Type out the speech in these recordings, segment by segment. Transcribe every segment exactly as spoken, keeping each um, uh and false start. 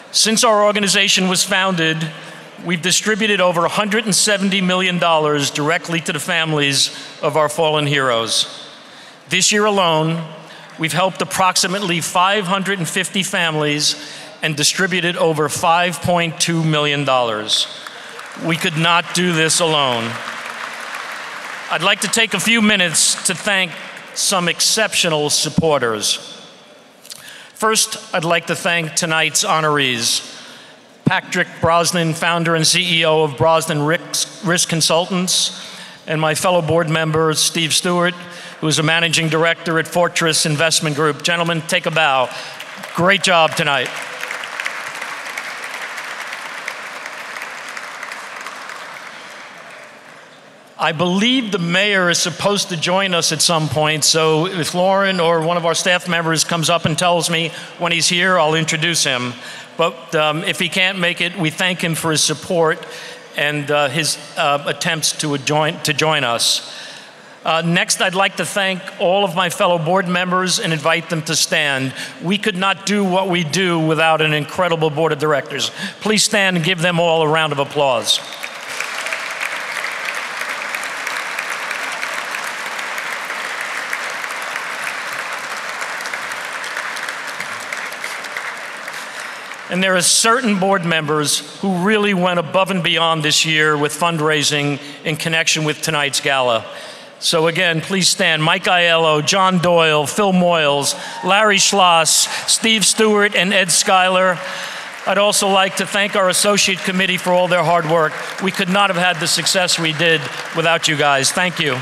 Since our organization was founded, we've distributed over one hundred seventy million dollars directly to the families of our fallen heroes. This year alone, we've helped approximately five hundred fifty families and distributed over five point two million dollars. We could not do this alone. I'd like to take a few minutes to thank some exceptional supporters. First, I'd like to thank tonight's honorees. Patrick Brosnan, founder and C E O of Brosnan Risk Consultants, and my fellow board member, Steve Stewart, who is a managing director at Fortress Investment Group. Gentlemen, take a bow. Great job tonight. I believe the mayor is supposed to join us at some point, so if Lauren or one of our staff members comes up and tells me when he's here, I'll introduce him. But um, if he can't make it, we thank him for his support and uh, his uh, attempts to join, to join us. Uh, next, I'd like to thank all of my fellow board members and invite them to stand. We could not do what we do without an incredible board of directors. Please stand and give them all a round of applause. And there are certain board members who really went above and beyond this year with fundraising in connection with tonight's gala. So again, please stand. Mike Aiello, John Doyle, Phil Moyles, Larry Schloss, Steve Stewart, and Ed Schuyler. I'd also like to thank our associate committee for all their hard work. We could not have had the success we did without you guys. Thank you.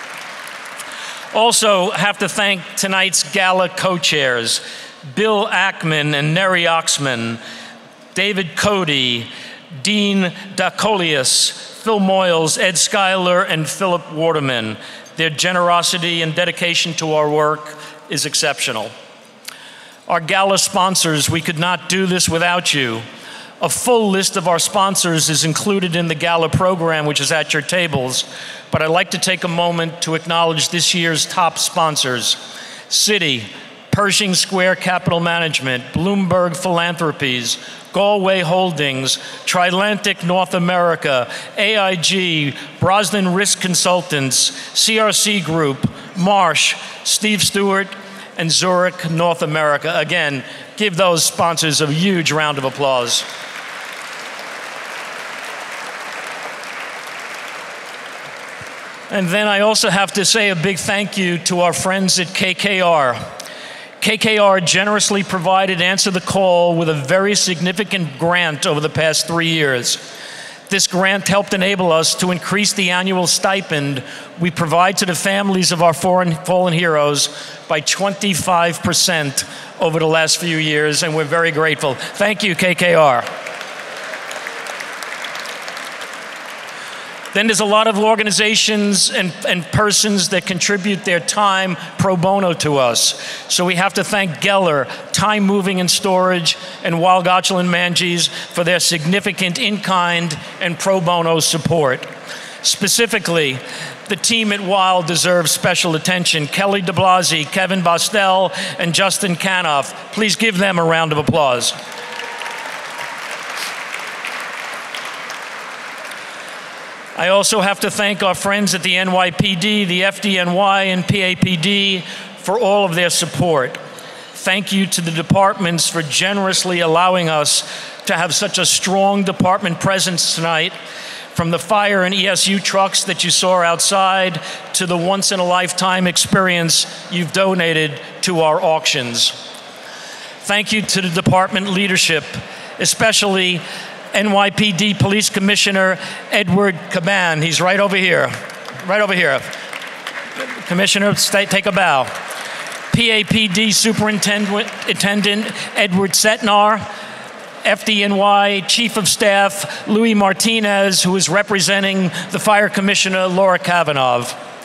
Also have to thank tonight's gala co-chairs, Bill Ackman and Neri Oxman, David Cody, Dean Dacolius, Phil Moyles, Ed Schuyler, and Philip Waterman. Their generosity and dedication to our work is exceptional. Our gala sponsors, we could not do this without you. A full list of our sponsors is included in the gala program, which is at your tables, but I'd like to take a moment to acknowledge this year's top sponsors: Citi, Pershing Square Capital Management, Bloomberg Philanthropies, Galway Holdings, Trilantic North America, A I G, Brosnan Risk Consultants, C R C Group, Marsh, Steve Stewart, and Zurich North America. Again, give those sponsors a huge round of applause. And then I also have to say a big thank you to our friends at K K R. K K R generously provided Answer the Call with a very significant grant over the past three years. This grant helped enable us to increase the annual stipend we provide to the families of our foreign fallen heroes by twenty-five percent over the last few years, and we're very grateful. Thank you, K K R. Then there's a lot of organizations and, and persons that contribute their time pro bono to us. So we have to thank Geller, Time Moving and Storage, and Weil Gotshal and Manges for their significant in-kind and pro bono support. Specifically, the team at Weil deserves special attention. Kelly de Blasi, Kevin Bostel, and Justin Canoff. Please give them a round of applause. I also have to thank our friends at the N Y P D, the F D N Y, and P A P D for all of their support. Thank you to the departments for generously allowing us to have such a strong department presence tonight, from the fire and E S U trucks that you saw outside to the once-in-a-lifetime experience you've donated to our auctions. Thank you to the department leadership, especially N Y P D Police Commissioner Edward Caban. He's right over here, right over here. Commissioner, stay, take a bow. P A P D Superintendent Edward Setnar, F D N Y Chief of Staff Louis Martinez, who is representing the Fire Commissioner Laura Kavanaugh.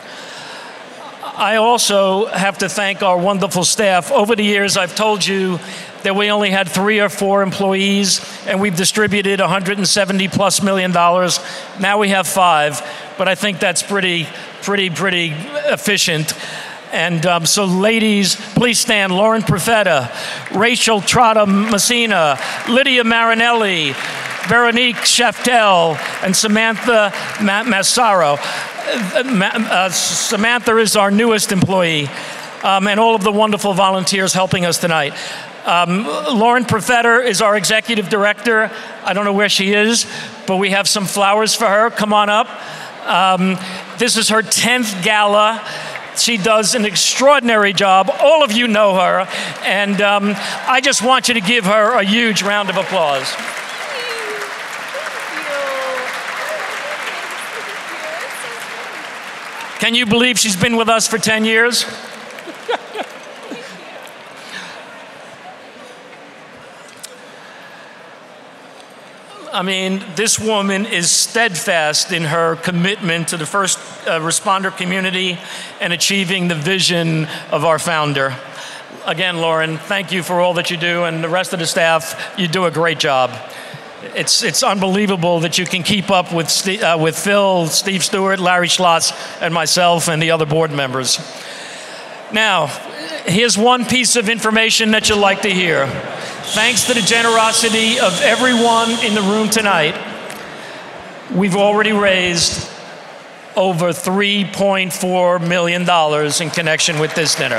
I also have to thank our wonderful staff. Over the years, I've told you that we only had three or four employees, and we've distributed one hundred seventy plus million dollars. Now we have five, but I think that's pretty, pretty, pretty efficient. And um, so ladies, please stand. Lauren Profeta, Rachel Trotta Messina, Lydia Marinelli, Veronique Shaftel, and Samantha Ma Massaro. Uh, uh, Samantha is our newest employee, um, and all of the wonderful volunteers helping us tonight. Um, Lauren Profeta is our executive director. I don't know where she is, but we have some flowers for her. Come on up. Um, this is her tenth gala. She does an extraordinary job. All of you know her, and um, I just want you to give her a huge round of applause. Can you believe she's been with us for ten years? I mean, this woman is steadfast in her commitment to the first uh, responder community and achieving the vision of our founder. Again, Lauren, thank you for all that you do, and the rest of the staff, you do a great job. It's, it's unbelievable that you can keep up with, Steve, uh, with Phil, Steve Stewart, Larry Schlotz, and myself, and the other board members. Now, here's one piece of information that you'll like to hear. Thanks to the generosity of everyone in the room tonight, we've already raised over three point four million dollars in connection with this dinner.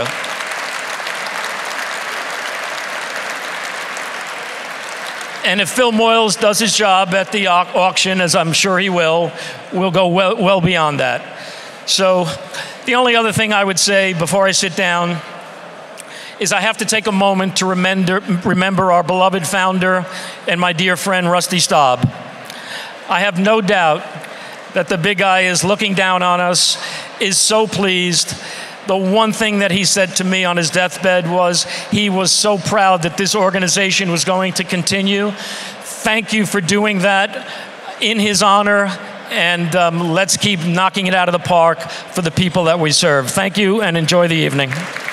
And if Phil Moyles does his job at the au auction, as I'm sure he will, we'll go well, well beyond that. So the only other thing I would say before I sit down is I have to take a moment to remember, remember our beloved founder and my dear friend, Rusty Staub. I have no doubt that the big guy is looking down on us, is so pleased. The one thing that he said to me on his deathbed was he was so proud that this organization was going to continue. Thank you for doing that in his honor, and um, let's keep knocking it out of the park for the people that we serve. Thank you, and enjoy the evening.